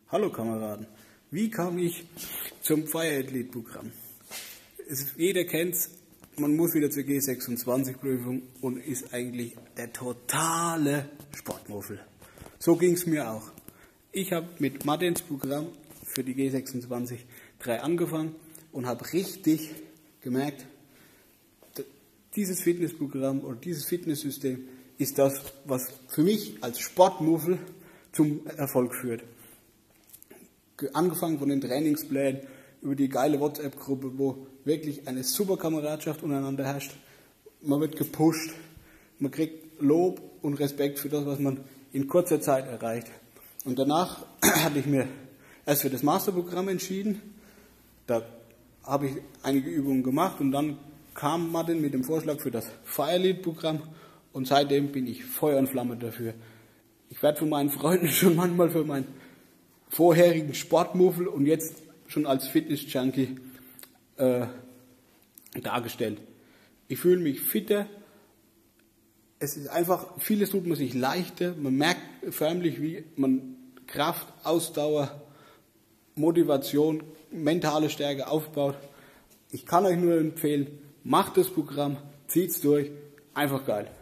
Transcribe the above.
Hallo Kameraden, wie kam ich zum Fire Athlete Programm? Jeder kennt's, man muss wieder zur G26 Prüfung und ist eigentlich der totale Sportmuffel. So ging's mir auch. Ich habe mit Martins Programm für die G26 3 angefangen und habe richtig gemerkt, dieses Fitnessprogramm oder dieses Fitnesssystem ist das, was für mich als Sportmuffel zum Erfolg führt. Angefangen von den Trainingsplänen über die geile WhatsApp-Gruppe, wo wirklich eine super Kameradschaft untereinander herrscht. Man wird gepusht, man kriegt Lob und Respekt für das, was man in kurzer Zeit erreicht. Und danach hatte ich mir erst für das Masterprogramm entschieden. Da habe ich einige Übungen gemacht und dann kam Martin mit dem Vorschlag für das Fire Athlete Programm und seitdem bin ich Feuer und Flamme dafür. Ich werde von meinen Freunden schon manchmal für meinen vorherigen Sportmuffel und jetzt schon als Fitness-Junkie dargestellt. Ich fühle mich fitter. Es ist einfach, vieles tut man sich leichter. Man merkt förmlich, wie man Kraft, Ausdauer, Motivation, mentale Stärke aufbaut. Ich kann euch nur empfehlen, macht das Programm, zieht's durch, einfach geil.